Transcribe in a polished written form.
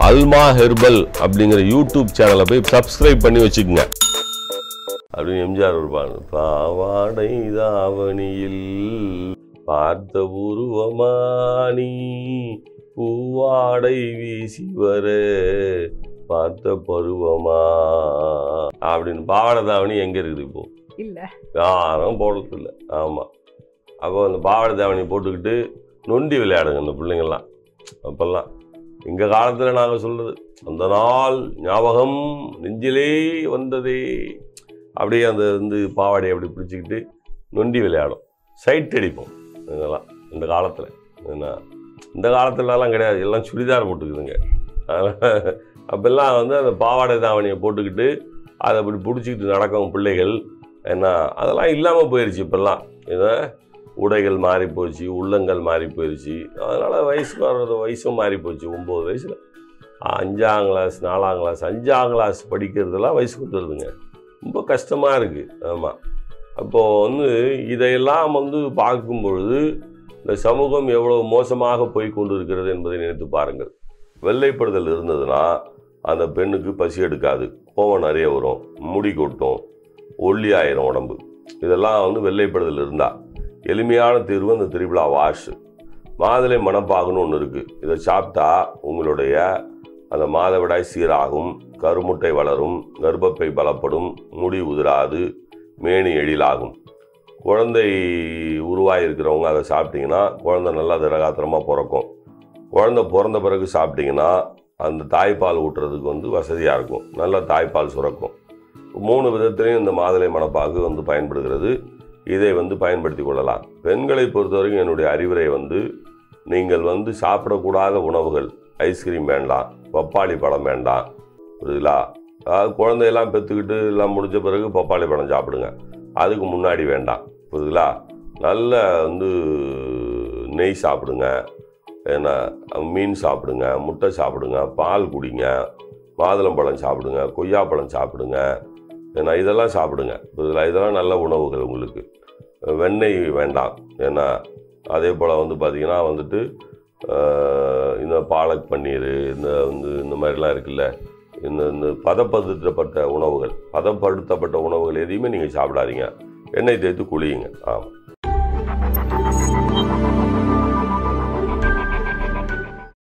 அல்மா herbal அப்படிங்கிற YouTube சேனலை போய் சப்ஸ்கிரைப் பண்ணி வச்சுக்கோங்க. அப்படின்னு எம்ஜிஆர் இருப்பாங்க. பாவாடை தாவணியில் பார்த்த உருவமானி பூவாடை வீசி வர பார்த்த பருவமா அப்படின்னு. பாவாடை தாவணி எங்க இருக்குது இப்போ? இல்ல, யாரும் போடுறது இல்லை. ஆமா, அப்போ அந்த பாவாடை தாவணி போட்டுக்கிட்டு நொண்டி விளையாடுங்க அந்த பிள்ளைங்கள்லாம். அப்பெல்லாம் எங்கள் காலத்தில் நாங்கள் சொல்கிறது, அந்த நாள் ஞாபகம் நெஞ்சிலே வந்ததே. அப்படியே அந்த பாவாடையை அப்படி பிடிச்சிக்கிட்டு நொண்டி விளையாடும், சைட் அடிப்போம். இதெல்லாம் இந்த காலத்தில். இந்த காலத்துலலாம் கிடையாது, எல்லாம் சுடிதார் போட்டுக்குதுங்க. அதனால் அப்போல்லாம் அந்த பாவாடை தாவணியை போட்டுக்கிட்டு அதை அப்படி பிடிச்சிக்கிட்டு நடக்கும் பிள்ளைகள். ஏன்னா அதெல்லாம் இல்லாமல் போயிடுச்சு. இப்போல்லாம் இதை உடைகள் மாறி போச்சு, உள்ளங்கள் மாறி போயிடுச்சு. அதனால் வயசுக்கு வர்றது வயசும் மாறி போச்சு. 9 வயசில் 5ஆம் கிளாஸ் 4ஆம் கிளாஸ் 5ஆம் கிளாஸ் படிக்கிறதுலாம் வயசுக்கு வந்துடுதுங்க. ரொம்ப கஷ்டமாக இருக்குது. ஆமாம், அப்போது இதையெல்லாம் பார்க்கும் பொழுது இந்த சமூகம் எவ்வளோ மோசமாக போய் கொண்டு இருக்கிறது என்பதை நினைத்து பாருங்கள். வெள்ளைப்படுதல் இருந்ததுன்னா அந்த பெண்ணுக்கு பசி எடுக்காது, கோவம் நிறைய வரும், முடி கொட்டும், ஒல்லியாயிரும் உடம்பு. இதெல்லாம் வெள்ளைப்படுதல் இருந்தால் எளிமையான தீர்வு அந்த திரிபுலா வாஷ். மாதுளை மணப்பாகுன்னு ஒன்று இருக்குது. இதை சாப்பிட்டா உங்களுடைய அந்த மாதவிடாய் சீராகும், கருமுட்டை வளரும், கர்ப்பப்பை பலப்படும், முடி உதிராது, மேனி எழிலாகும். குழந்தை உருவாகிருக்கிறவங்க அதை சாப்பிட்டிங்கன்னா குழந்தை நல்லா திரகாத்திரமாக பிறக்கும். குழந்தை பிறந்த பிறகு சாப்பிட்டிங்கன்னா அந்த தாய்ப்பால் ஊட்டுறதுக்கு வசதியாக இருக்கும், நல்லா தாய்ப்பால் சுரக்கும். 3 விதத்துலேயும் இந்த மாதுளை மணப்பாகு பயன்படுகிறது. இதை பயன்படுத்தி கொள்ளலாம். பெண்களை பொறுத்தவரைக்கும் என்னுடைய அறிவுரை நீங்கள் சாப்பிடக்கூடாத உணவுகள், ஐஸ்கிரீம் வேண்டாம், பப்பாளி பழம் வேண்டாம், புரியுதுங்களா? அதாவது குழந்தையெல்லாம் பெற்றுக்கிட்டு எல்லாம் முடிஞ்ச பிறகு பப்பாளி பழம் சாப்பிடுங்க, அதுக்கு முன்னாடி வேண்டாம், புரியுதுங்களா? நல்ல நெய் சாப்பிடுங்க, ஏன்னா மீன் சாப்பிடுங்க, முட்டை சாப்பிடுங்க, பால் குடிங்க, மாதுளம்பழம் சாப்பிடுங்க, கொய்யாப்பழம் சாப்பிடுங்க, ஏன்னா இதெல்லாம் சாப்பிடுங்க, புரியுதுங்களா? இதெல்லாம் நல்ல உணவுகள். உங்களுக்கு வெண்ணெய் வேண்டாம். ஏன்னா அதே போல் பார்த்திங்கன்னா இந்த பாலக் பன்னீர், இந்த மாதிரிலாம் இருக்குல்ல, இந்த பதப்படுத்தப்பட்ட உணவுகள் எதையுமே நீங்கள் சாப்பிடாதீங்க. எண்ணெய் தேய்த்து குளியுங்க. ஆமாம்.